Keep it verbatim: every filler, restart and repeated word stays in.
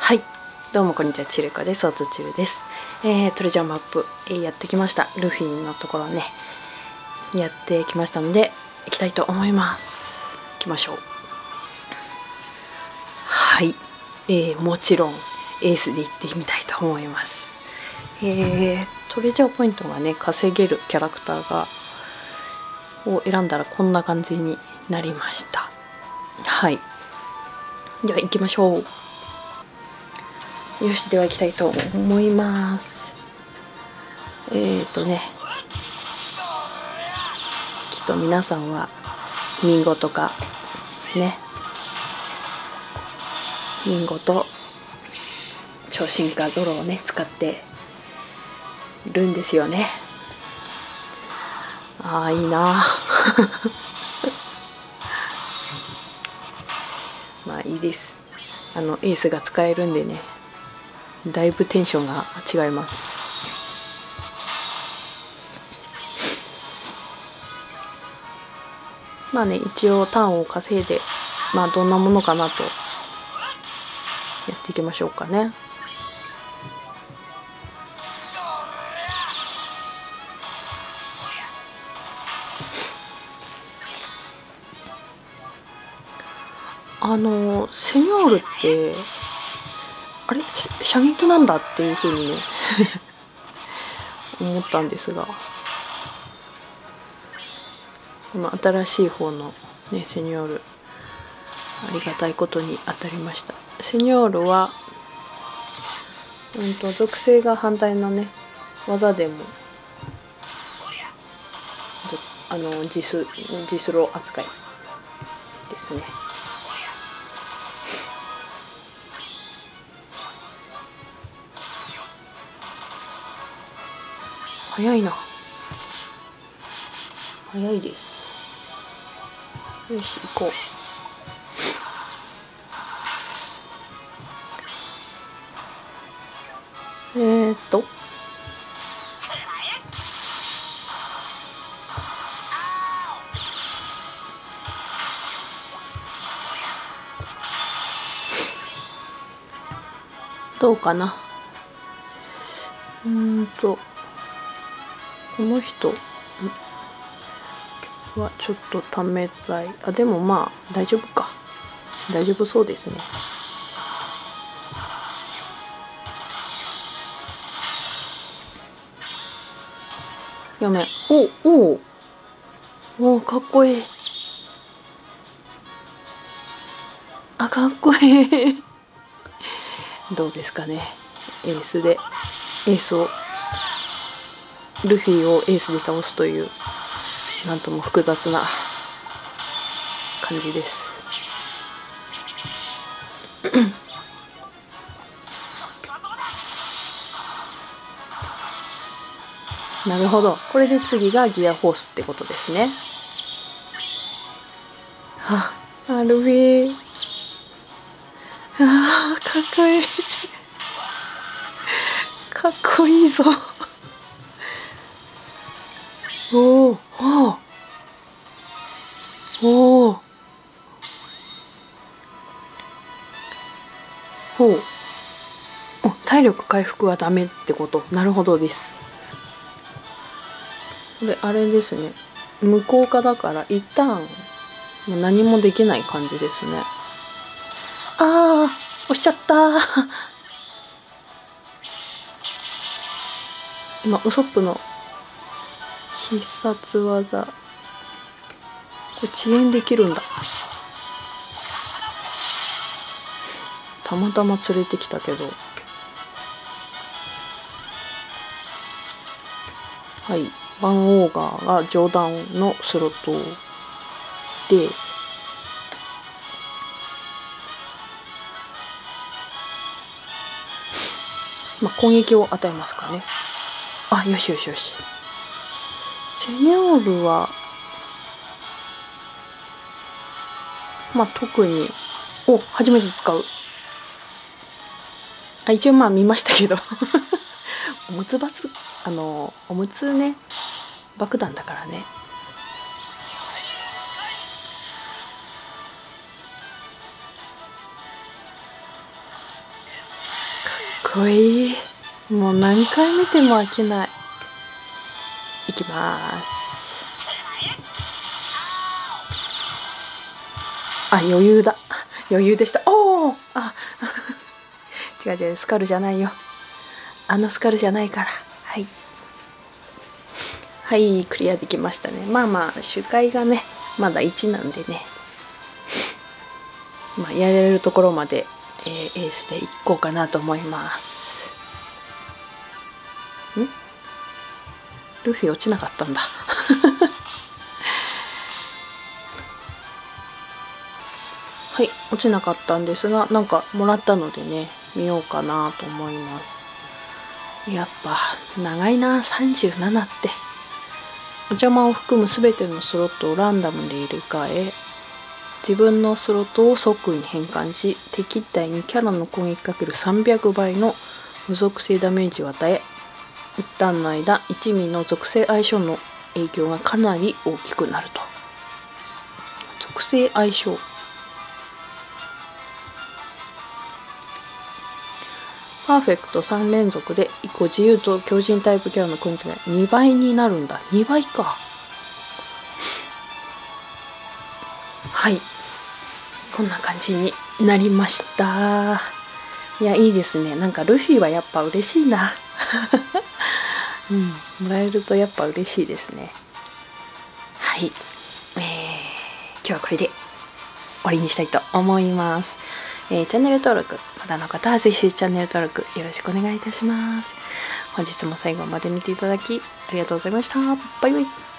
はい、どうもこんにちは、ちるこです。おつちるです。えー、トレジャーマップ、えー、やってきました。ルフィのところね、やってきましたので、行きたいと思います。行きましょう。はい、えー、もちろんエースで行ってみたいと思います。えー、トレジャーポイントがね、稼げるキャラクターがを選んだらこんな感じになりました。はい。では行きましょう。よし、では行きたいと思います。えーとね、きっと皆さんはミンゴとかね、ミンゴと超進化ゾロをね使ってるんですよね。ああ、いいなまあいいです。あのエースが使えるんでね、だいぶテンションが違います。まあね、一応ターンを稼いで、まあどんなものかなとやっていきましょうかね。あのセニョールってあれ射撃なんだっていうふうにね思ったんですが、この新しい方のねセニョール、ありがたいことに当たりました。セニョールはうんと属性が反対のね技でもあのジスジスロ扱いですね。早いな。早いです。よし、行こう。えーっとどうかな。うーんとこの人はちょっとためたい。あ、でもまあ大丈夫か。大丈夫そうですね。やめ。おおおお、かっこいい。あ、かっこいいどうですかね。エースでエースをルフィをエースで倒すというなんとも複雑な感じですなるほど、これで次がギアフォースってことですね。はあ、ルフィ、あーかっこいいかっこいいぞおおおおほう、お、体力回復はダメってこと。なるほどです。これあれですね、無効化だから一旦何もできない感じですね。ああ、押しちゃった今ウソップの必殺技、これ遅延できるんだ。たまたま連れてきたけど、はい、バンオーガーが上段のスロットで、まあ、攻撃を与えますかね。あ、よしよしよし。セニョールはまあ特に、お、初めて使う。あ、一応まあ見ましたけどおむつバス、あのおむつね爆弾だからね。 こいい。もう何回見ても飽きない。いきます。あ、余裕だ。余裕でした。おお、あ違う違う、スカルじゃないよ。あのスカルじゃないから。はいはい、クリアできましたね。まあまあ周回がねまだいちなんでね、まあ、やれるところまで、えー、エースでいこうかなと思います。んルフィ落ちなかったんだはい、落ちなかったんですが、なんかもらったのでね見ようかなと思います。やっぱ長いな。さんじゅうななって。お邪魔を含む全てのスロットをランダムで入れ替え、自分のスロットを即に変換し、敵対にキャラの攻撃かけるさんびゃくばいの無属性ダメージを与え、一旦の間一味の属性相性の影響がかなり大きくなると。属性相性、パーフェクトさん連続でいっこ自由と強靭タイプキャラの攻撃がにばいになるんだ。にばいか。はい、こんな感じになりました。いや、いいですね。なんかルフィはやっぱ嬉しいなうん、もらえるとやっぱ嬉しいですね。はい、えー、今日はこれで終わりにしたいと思います。えー、チャンネル登録まだの方はぜひチャンネル登録よろしくお願いいたします。本日も最後まで見ていただきありがとうございました。バイバイ。